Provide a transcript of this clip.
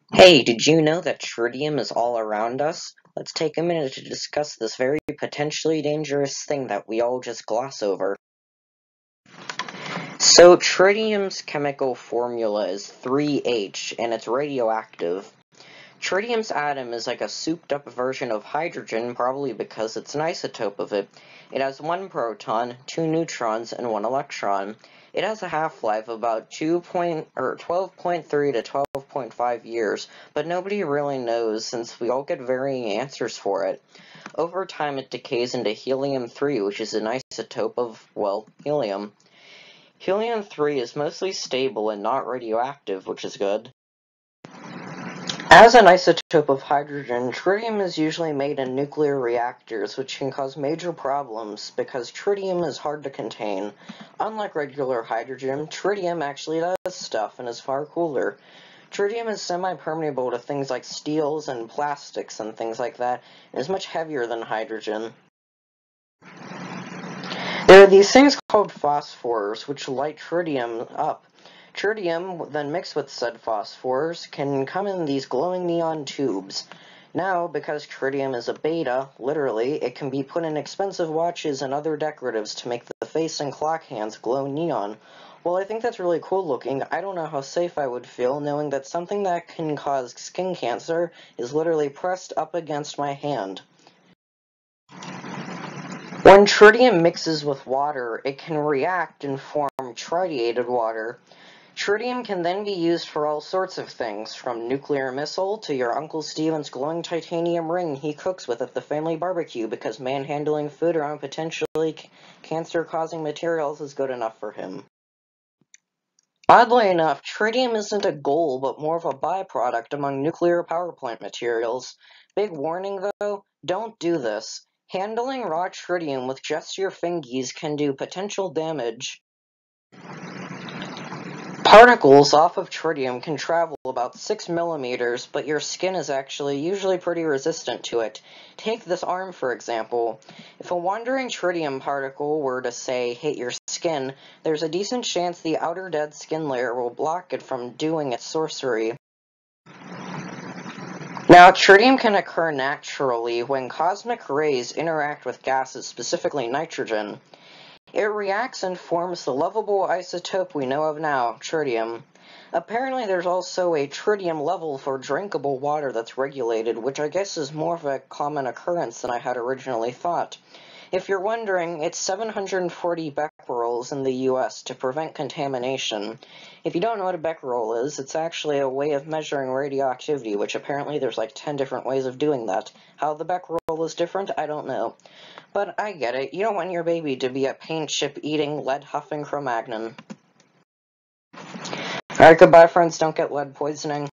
Hey, did you know that tritium is all around us? Let's take a minute to discuss this very potentially dangerous thing that we all just gloss over. So, tritium's chemical formula is 3H, and it's radioactive. Tritium's atom is like a souped-up version of hydrogen, probably because it's an isotope of it. It has 1 proton, 2 neutrons, and 1 electron. It has a half-life of about 12.3 to 12.5 years, but nobody really knows since we all get varying answers for it. Over time, it decays into helium-3, which is an isotope of, well, helium. Helium-3 is mostly stable and not radioactive, which is good. As an isotope of hydrogen, tritium is usually made in nuclear reactors, which can cause major problems because tritium is hard to contain. Unlike regular hydrogen, tritium actually does stuff and is far cooler. Tritium is semi-permeable to things like steels and plastics and things like that, and is much heavier than hydrogen. There are these things called phosphors, which light tritium up. Tritium, then mixed with said phosphors, can come in these glowing neon tubes. Now, because tritium is a beta, literally, it can be put in expensive watches and other decoratives to make the face and clock hands glow neon. While I think that's really cool looking, I don't know how safe I would feel knowing that something that can cause skin cancer is literally pressed up against my hand. When tritium mixes with water, it can react and form tritiated water. Tritium can then be used for all sorts of things, from nuclear missile to your Uncle Steven's glowing titanium ring he cooks with at the family barbecue because manhandling food around potentially cancer-causing materials is good enough for him. Oddly enough, tritium isn't a goal, but more of a byproduct among nuclear power plant materials. Big warning though, don't do this. Handling raw tritium with just your fingies can do potential damage. Particles off of tritium can travel about 6 millimeters, but your skin is actually usually pretty resistant to it. Take this arm for example. If a wandering tritium particle were to, say, hit your skin, there's a decent chance the outer dead skin layer will block it from doing its sorcery. Now, tritium can occur naturally when cosmic rays interact with gases, specifically nitrogen. It reacts and forms the lovable isotope we know of now, tritium. Apparently there's also a tritium level for drinkable water that's regulated, which I guess is more of a common occurrence than I had originally thought. If you're wondering, it's 740 becquerels in the US to prevent contamination. If you don't know what a becquerel is, it's actually a way of measuring radioactivity, which apparently there's like 10 different ways of doing that. How the becquerel is different, I don't know. But I get it, you don't want your baby to be a paint chip eating, lead huffing Cro-Magnon. Alright, goodbye friends, don't get lead poisoning.